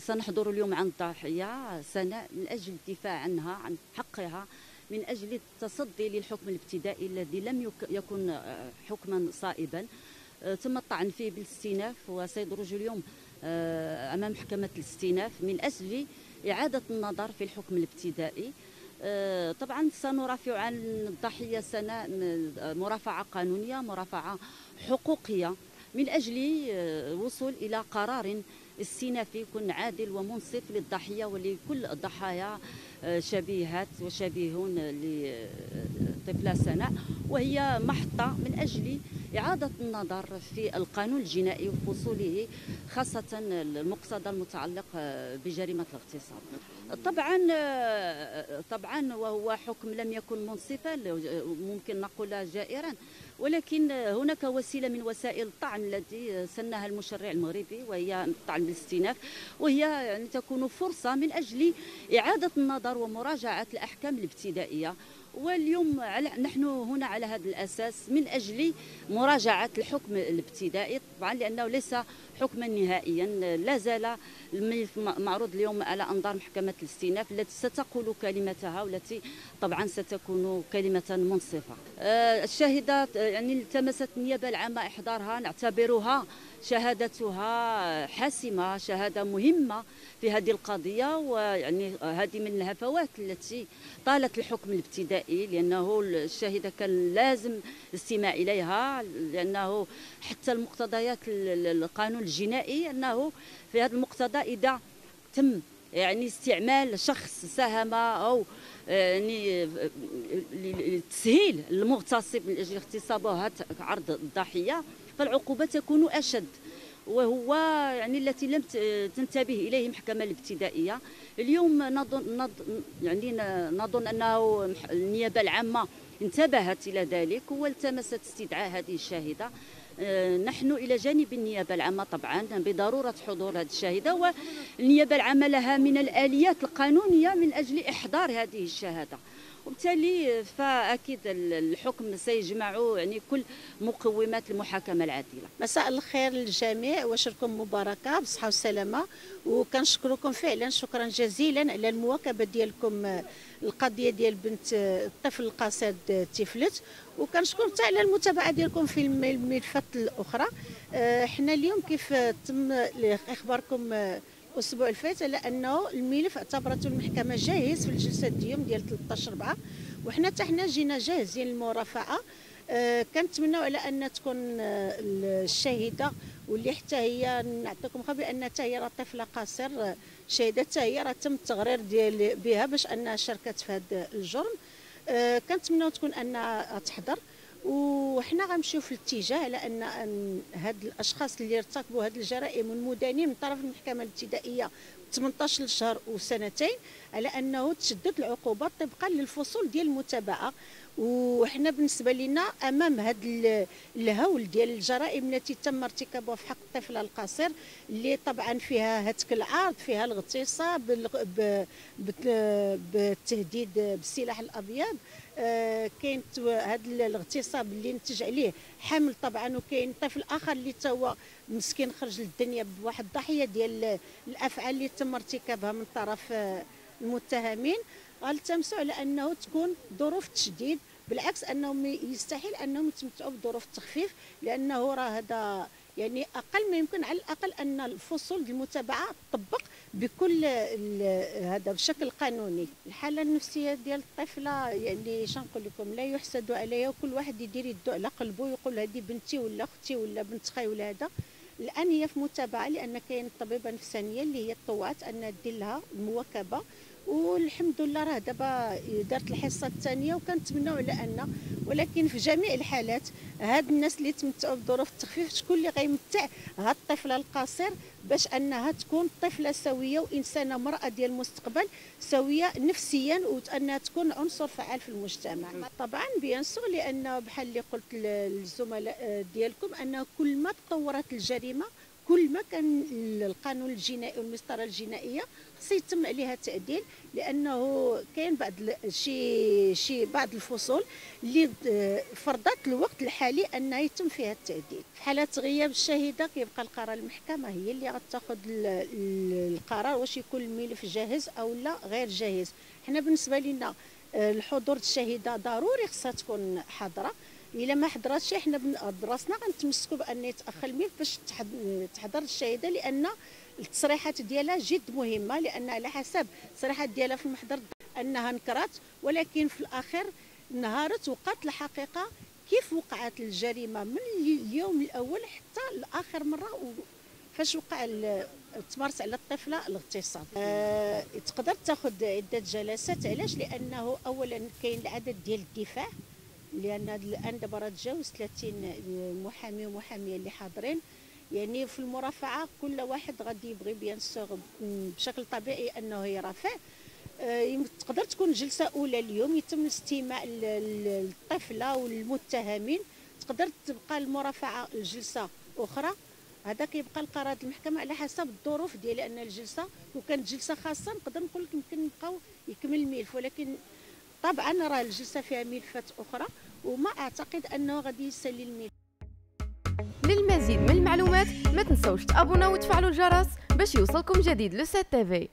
سنحضر اليوم عن الضحية سناء من أجل الدفاع عنها، عن حقها، من أجل التصدي للحكم الابتدائي الذي لم يكن حكما صائبا تم الطعن فيه بالاستئناف، وسيدرج اليوم أمام محكمة الاستئناف من أجل إعادة النظر في الحكم الابتدائي. طبعا سنرافع عن الضحية سناء مرافعة قانونية، مرافعة حقوقية، من أجل الوصول إلى قرار استئنافي يكون عادل ومنصف للضحية ولكل الضحايا شبيهات وشبيهون لطفلة سناء، وهي محطة من أجل إعادة النظر في القانون الجنائي وفصوله، خاصة المقتضى المتعلق بجريمة الاغتصاب. طبعا وهو حكم لم يكن منصفا، ممكن نقول جائرا، ولكن هناك وسيلة من وسائل الطعن التي سنها المشرع المغربي، وهي الطعن بالاستئناف، وهي يعني تكون فرصة من أجل إعادة النظر ومراجعة الأحكام الابتدائية. واليوم نحن هنا على هذا الأساس من أجل مراجعة الحكم الابتدائي، طبعا لأنه ليس حكما نهائيا، لا زال الملف معروض اليوم على أنظار محكمة الاستئناف التي ستقول كلمتها، والتي طبعا ستكون كلمة منصفة. الشاهدة يعني التمست النيابة العامة إحضارها، نعتبرها شهادتها حاسمة، شهادة مهمة في هذه القضية، ويعني هذه من الهفوات التي طالت الحكم الابتدائي، لأنه الشاهدة كان لازم الاستماع إليها، لأنه حتى المقتضيات القانون الجنائي أنه في هذا المقتضى إذا تم يعني استعمال شخص ساهم أو يعني لتسهيل المغتصب من أجل اغتصابه عرض الضحية، فالعقوبة تكون أشد، وهو يعني التي لم تنتبه إليه المحكمة الابتدائية. اليوم نظن أنه النيابة العامة انتبهت إلى ذلك والتمست استدعاء هذه الشاهدة. نحن إلى جانب النيابة العامة طبعا بضرورة حضور هذه الشاهدة، والنيابة العامة لها من الآليات القانونية من أجل إحضار هذه الشهادة، وبالتالي فأكيد الحكم سيجمع يعني كل مقومات المحاكمة العادلة. مساء الخير للجميع وشركم مباركة بالصحة والسلامة، وكنشكركم فعلا شكرا جزيلا على المواكبة ديالكم القضية ديال بنت الطفل القاصر تيفلت، وكنشكر حتى على المتابعة ديالكم في الملفات الأخرى. حنا اليوم كيف تم إخباركم الأسبوع الفات على أنه الملف اعتبرته المحكمة جاهز في الجلسة اليوم ديال 13/4، وحنا حتى حنا جينا جاهزين للمرافعة. كنتمناو على ان تكون الشاهده واللي حتى هي نعطيكم خبر بان حتى هي راه طفله قاصر شاهده، حتى هي راه تم التغرير ديال بها باش انها شاركت في هذا الجرم. كنتمناو تكون انها تحضر، وحنا غنمشيو في الاتجاه على ان هاد الاشخاص اللي ارتكبوا هاد الجرائم المدانين من طرف المحكمه الابتدائيه 18 شهر وسنتين، على انه تشدد العقوبات طبقا للفصول ديال المتابعه. وحنا بالنسبه لنا امام هذا الهول ديال الجرائم التي تم ارتكابها في حق الطفل القصير، اللي طبعا فيها هتك العرض، فيها الاغتصاب بالتهديد بالسلاح الابيض، كاين هذا الاغتصاب اللي نتج عليه حمل طبعا، وكاين طفل اخر اللي هو مسكين خرج للدنيا بواحد الضحيه ديال الافعال اللي تم ارتكابها من طرف المتهمين. غنلتمسوا على انه تكون ظروف تشديد، بالعكس انهم يستحيل انهم يتمتعوا بظروف التخفيف، لانه راه هذا يعني اقل ما يمكن، على الاقل ان الفصول ديال المتابعه تطبق بكل هذا بشكل قانوني. الحاله النفسيه ديال الطفله يعني شنقول لكم لا يحسد عليها، وكل واحد يدير يده على قلبه يقول هذه بنتي ولا اختي ولا بنت خاي ولا هذا. الان هي في متابعه، لان كاين طبيبه نفسانيه اللي هي طوعت ان دير لها المواكبه، والحمد لله راه دابا دارت الحصه الثانيه، وكنتمناو على ان، ولكن في جميع الحالات هاد الناس اللي تمتعوا بظروف التخفيف شكون اللي غيمتع هاد الطفله القصير باش انها تكون طفله سويه وانسانه امراه ديال المستقبل سويه نفسيا، وانها تكون عنصر فعال في المجتمع. طبعا بيان سور، لان بحال اللي قلت للزملاء ديالكم ان كل ما تطورت الجريمه كل ما كان القانون الجنائي والمسطره الجنائيه خص يتم عليها التعديل، لانه كاين بعض الفصول اللي فرضت الوقت الحالي ان يتم فيها التعديل. في حاله غياب الشاهده كيبقى القرار المحكمه هي اللي غتاخذ القرار واش يكون الملف جاهز او لا غير جاهز. حنا بالنسبه لنا الحضور الشاهده ضروري خصها تكون حاضره، الا ما حضراتش حنا براسنا غنتمسكوا بان يتاخر الملف باش تحضر الشاهده، لان التصريحات ديالها جد مهمه، لان على حسب التصريحات ديالها في المحضر انها نكرات، ولكن في الاخر نهارت وقعت الحقيقه كيف وقعت الجريمه من اليوم الاول حتى لاخر مره فاش وقع تمارس على الطفله الاغتصاب. تقدر تاخذ عده جلسات. علاش؟ لانه اولا كاين العدد ديال الدفاع، لان الان دابا راه تجاوز 30 محامي ومحاميه اللي حاضرين. يعني في المرافعه كل واحد غادي يبغي بيان سور بشكل طبيعي انه يرافع. تقدر تكون جلسه اولى اليوم يتم استماع الطفله والمتهمين، تقدر تبقى المرافعه جلسه اخرى. هذا كيبقى القرار المحكمه على حسب الظروف ديال، لان الجلسه وكانت جلسه خاصه نقدر نقول لك يمكن نبقاو يكمل الملف، ولكن طبعا راه الجلسه فيها ملفات اخرى وما اعتقد انه غادي يسالي الملف. للمزيد من المعلومات ما تنسوش تابوناو وتفعلوا الجرس باش يوصلكم جديد لو 7 تي في.